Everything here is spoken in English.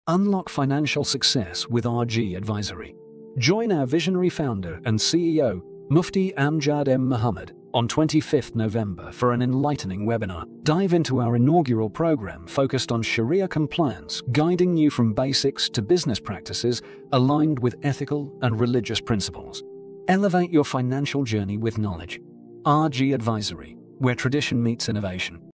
Unlock financial success with RG Advisory. Join our visionary founder and CEO, Mufti Amjad Muhammad, on 25th November for an enlightening webinar. Dive into our inaugural program focused on Shariah Compliance, guiding you from basics to business practices aligned with ethical and religious principles. Elevate your financial journey with knowledge. RG Advisory, where tradition meets innovation.